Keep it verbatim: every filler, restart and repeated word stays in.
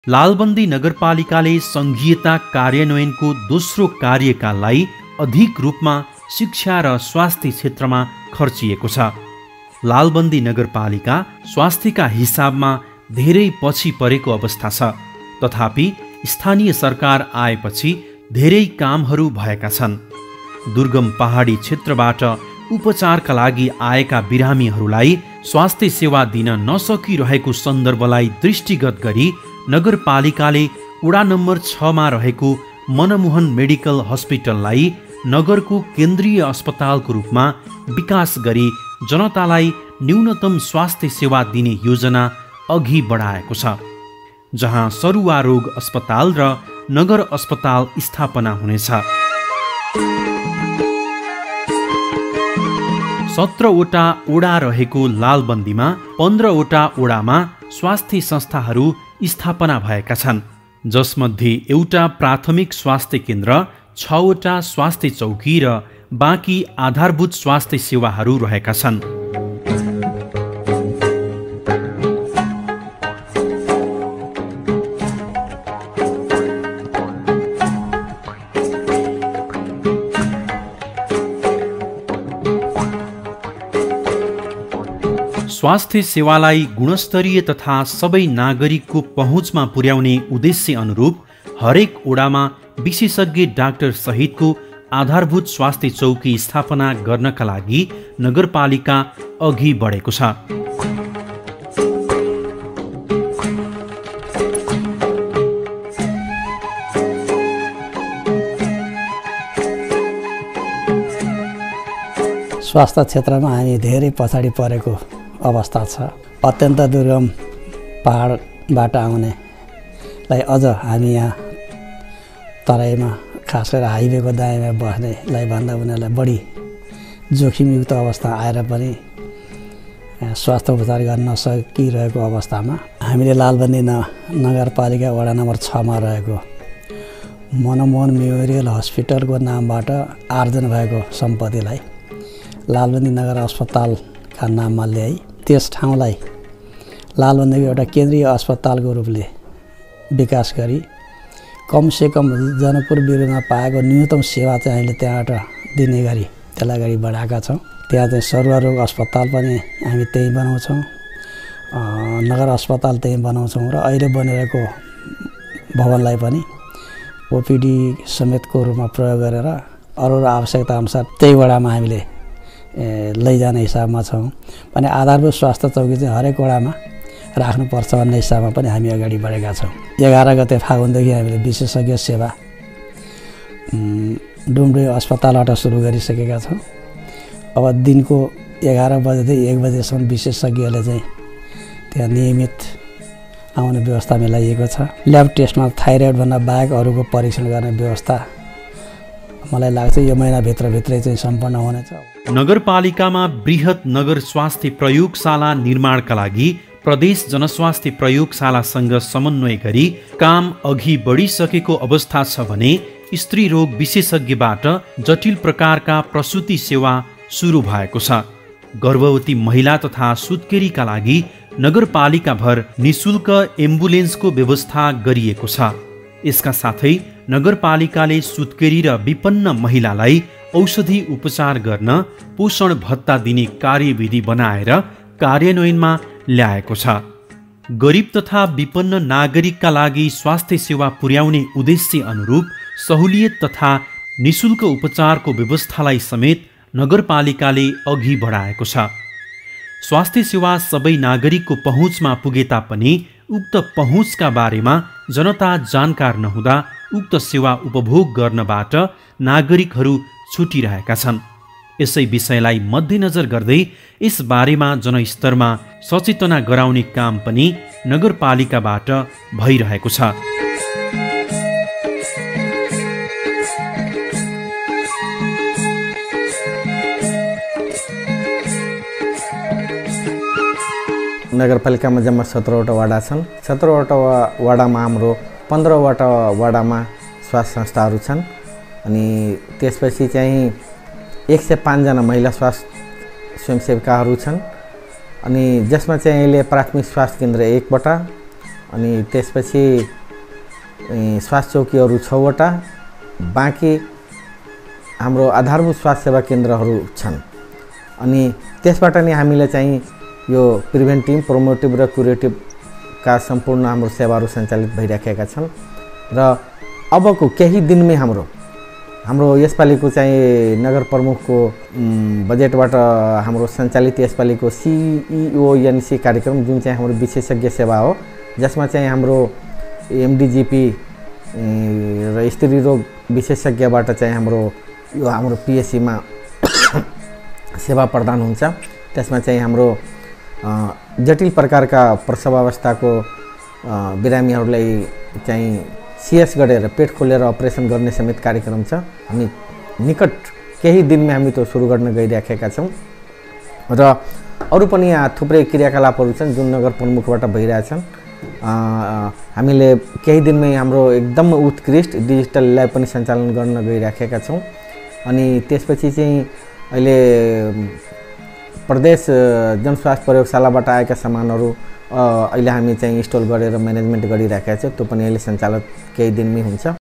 लालबन्दी नगरपालिकाले सङ्घीयता कार्यान्वयनको दोस्रो कार्यकाललाई अधिक रूपमा शिक्षा र स्वास्थ्य क्षेत्रमा खर्चिएको छ। लालबन्दी नगरपालिका स्वास्थ्यका हिसाबमा धेरै पछि परेको अवस्था छ। तथापि स्थानीय सरकार आएपछि धेरै कामहरू भएका छन्। दुर्गम पहाडी क्षेत्रबाट उपचारका लागि आएका बिरामीहरूलाई स्वास्थ्य सेवा दिन नसकिरहेको सन्दर्भलाई दृष्टिगत गरी नगरपालिकाले वडा नम्बर छमा रहेको मनमोहन मेडिकल हस्पिटललाई नगरको केन्द्रीय अस्पतालको रूपमा विकास गरी जनतालाई न्यूनतम स्वास्थ्य सेवा दिने योजना अघि बढाएको छ, जहाँ सरुवा रोग अस्पताल र नगर अस्पताल स्थापना हुनेछ। सत्रवटा वडा रहेको लालबन्दीमा पन्ध्रवटा वडामा स्वास्थ्य संस्थाहरू स्थापना भएका छन्, जसमध्ये एउटा प्राथमिक स्वास्थ्य केन्द्र, छवटा स्वास्थ्य चौकी र बाँकी आधारभूत स्वास्थ्य सेवाहरू रहेका छन्। स्वास्थ्य सेवालाई गुणस्तरीय तथा सबै नागरिकको पहुँचमा पुर्याउने उद्देश्य अनुरूप हरेक वडामा विशेषज्ञ डाक्टर सहितको आधारभूत स्वास्थ्य चौकी स्थापना गर्नका लागि नगरपालिका अघि बढेको छ। स्वास्थ्य क्षेत्रमा हामी धेरै पछाडि परेको अवस्था छ। अत्यन्त दुर्गम पहाडबाट आउनेलाई अझ हामी यहाँ तराईमा खास गरेर हाइवेको दायाँमा बस्नेलाई भन्दा उनीहरूलाई बढी जोखिमयुक्त अवस्था आएर पनि स्वास्थ्य उपचार गर्न नसकिरहेको अवस्थामा हामीले लालबन्दी न नगरपालिका वडा नम्बर छमा रहेको मनमोहन मेमोरियल हस्पिटलको नामबाट आर्जन भएको सम्पत्तिलाई लालबन्दी नगर अस्पतालका नाममा ल्याई त्यस ठाउँलाई लालबन्दीको एउटा केन्द्रीय अस्पतालको रूपले विकास गरी कमसेकम जनकपुर बिरुमा पाएको न्यूनतम सेवा चाहिँ हामीले त्यहाँबाट दिने गरी त्यसलाई अगाडि बढाएका छौँ। त्यहाँ चाहिँ सरुवा रोग अस्पताल पनि हामी त्यहीँ बनाउँछौँ, नगर अस्पताल त्यहीँ बनाउँछौँ र अहिले बनिरहेको भवनलाई पनि ओपिडी समेतको रूपमा प्रयोग गरेर अरू आवश्यकता अनुसार त्यही वडामा हामीले लैजाने हिसाबमा छौँ। भने आधारभूत स्वास्थ्य चौकी चाहिँ हरेक वडामा राख्नुपर्छ भन्ने हिसाबमा पनि हामी अगाडि बढेका छौँ। एघार गते फागुनदेखि हामीले विशेषज्ञ सेवा डुम्डुई अस्पतालबाट सुरु गरिसकेका छौँ। अब दिनको एघार बजेदेखि एक बजेसम्म विशेषज्ञहरूले चाहिँ त्यहाँ नियमित आउने व्यवस्था मिलाइएको छ। ल्याब टेस्टमा थाइरोइडभन्दा बाहेक अरूको परीक्षण गर्ने व्यवस्था मलाई लाग्छ यो महिनाभित्रभित्रै चाहिँ सम्पन्न हुनेछ। नगरपालिकामा बृहत नगर स्वास्थ्य प्रयोगशाला निर्माणका लागि प्रदेश जनस्वास्थ्य प्रयोगशालासँग समन्वय गरी काम अघि बढिसकेको अवस्था छ भने स्त्री रोग विशेषज्ञबाट जटिल प्रकारका प्रसुति सेवा सुरु भएको छ। गर्भवती महिला तथा सुत्केरीका लागि नगरपालिकाभर निशुल्क एम्बुलेन्सको व्यवस्था गरिएको छ। यसका साथै नगरपालिकाले सुत्केरी र विपन्न महिलालाई औषधि उपचार गर्न पोषण भत्ता दिने कार्यविधि बनाएर कार्यान्वयनमा ल्याएको छ। गरिब तथा विपन्न नागरिकका लागि स्वास्थ्य सेवा पुर्याउने उद्देश्य अनुरूप सहुलियत तथा निशुल्क उपचारको व्यवस्थालाई समेत नगरपालिकाले अघि बढाएको छ। स्वास्थ्य सेवा सबै नागरिकको पहुँचमा पुगे तापनि उक्त पहुँचका बारेमा जनता जानकार नहुँदा उक्त सेवा उपभोग गर्नबाट नागरिकहरू छुटिरहेका छन्। यसै विषयलाई मध्यनजर गर्दै यस बारेमा जनस्तरमा सचेतना गराउने काम पनि नगरपालिकाबाट भइरहेको छ। नगरपालिकामा जम्मा सत्रवटा वडा छन्। सत्रवटा वडामा हाम्रो पन्ध्रवटा वडामा स्वास्थ्य संस्थाहरू छन्। अनि त्यसपछि चाहिँ एक सय पाँचजना महिला स्वास्थ्य स्वयंसेविकाहरू छन्। अनि जसमा चाहिँ अहिले प्राथमिक स्वास्थ्य केन्द्र एकवटा, अनि त्यसपछि स्वास्थ्य चौकीहरू छवटा, बाँकी हाम्रो आधारभूत स्वास्थ्य सेवा केन्द्रहरू छन्। अनि त्यसबाट नै हामीले चाहिँ यो प्रिभेन्टिभ, प्रोमोटिभ र क्युरेटिभका सम्पूर्ण हाम्रो सेवाहरू सञ्चालित भइराखेका छन्। र अबको केही दिनमै हाम्रो हाम्रो यसपालिको चाहिँ नगर प्रमुखको बजेटबाट हाम्रो सञ्चालित यसपालिको सिइओएनसी कार्यक्रम, जुन चाहिँ हाम्रो विशेषज्ञ सेवा हो, जसमा चाहिँ हाम्रो एमडिजिपी र स्त्री रोग विशेषज्ञबाट चाहिँ हाम्रो यो हाम्रो पिएससीमा सेवा प्रदान हुन्छ। त्यसमा चाहिँ हाम्रो जटिल प्रकारका प्रसव अवस्थाको बिरामीहरूलाई चाहिँ सिएस गरेर पेट खोलेर अपरेसन गर्ने समेत कार्यक्रम छ। हामी निकट केही दिनमा हामी त्यो सुरु गर्न गइराखेका छौँ। र अरू पनि यहाँ थुप्रै क्रियाकलापहरू छन् जुन नगर प्रमुखबाट भइरहेछन्। हामीले केही दिनमै हाम्रो एकदम उत्कृष्ट डिजिटल ल्याब पनि सञ्चालन गर्न गइराखेका छौँ। अनि त्यसपछि चाहिँ अहिले प्रदेश जनस्वास्थ्य प्रयोगशालाबाट आएका सामानहरू अहिले हामी चाहिँ इन्स्टल गरेर म्यानेजमेन्ट गरिराखेका छौँ। त्यो पनि अहिले सञ्चालन केही दिनमै हुन्छ।